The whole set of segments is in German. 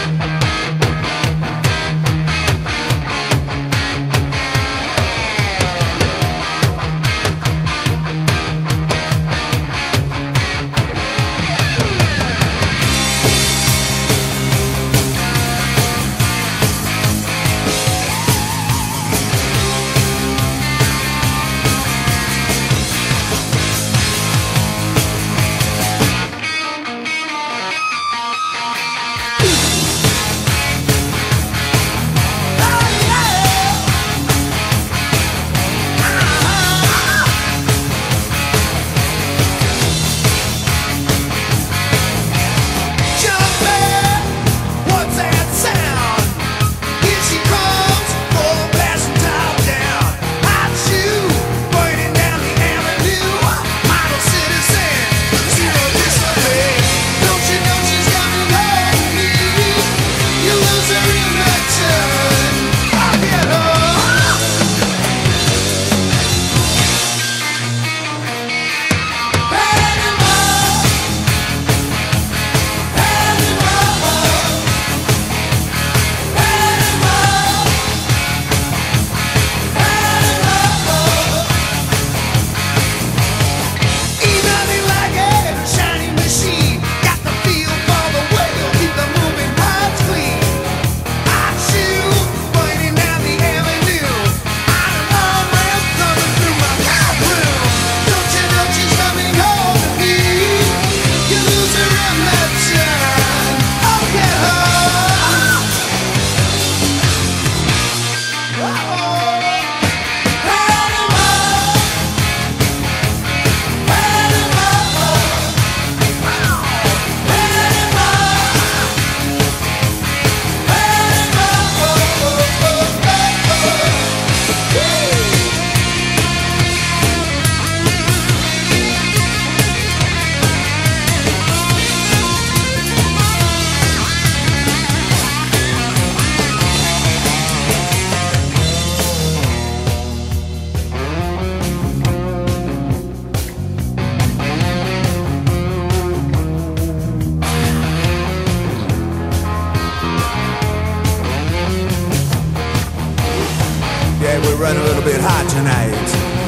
running a little bit hot tonight.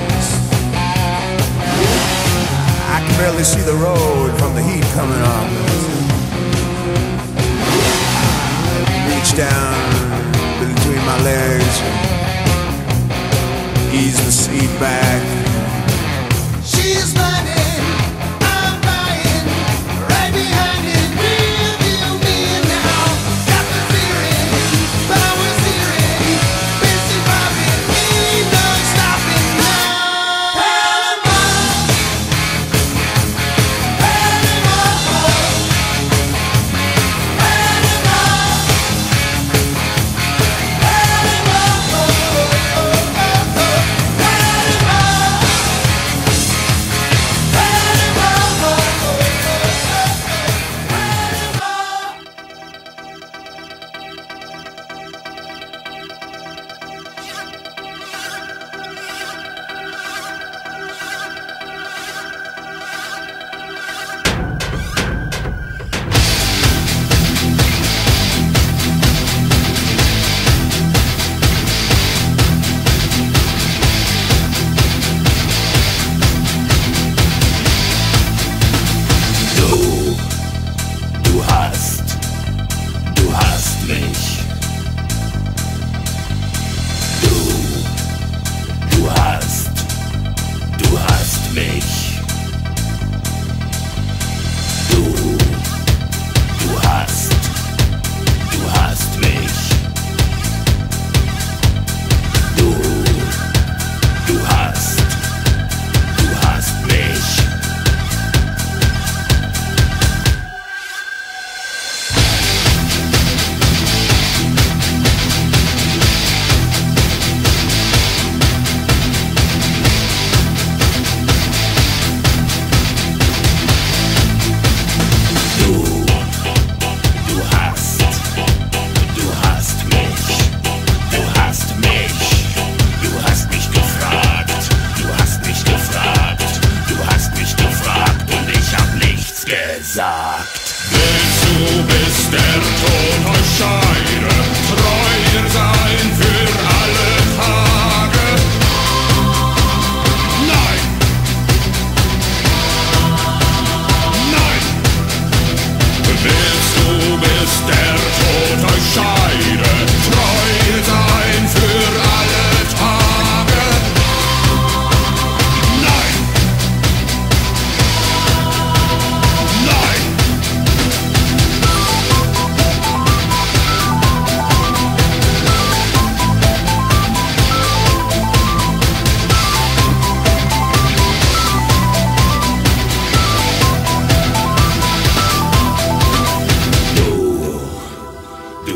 I can barely see the road from the heat coming up. Reach down between my legs, ease the seat back. She's running, I'm lying, right behind it, real me now. Got the feeling, but I was hearing, busy robbing, ain't no stopping now. Panama, Panama, Panama, Panama, Panama.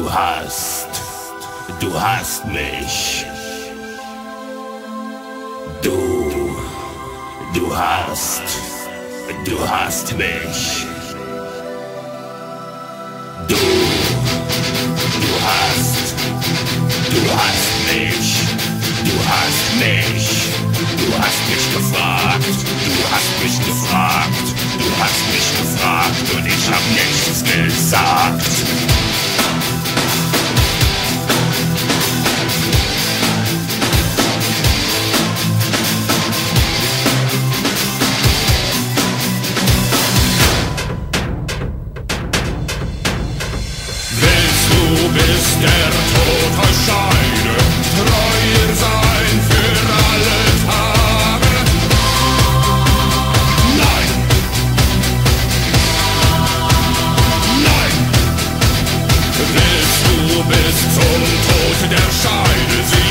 Du hast mich. Du hast mich. Du hast mich. Du hast mich. Du hast mich gefragt. Du hast mich gefragt. Du hast mich gefragt und ich hab nichts gesagt. Bis der Tod euch scheide, treuer sein für alle Tage. Nein, nein, willst du bis zum Tod der Scheide sie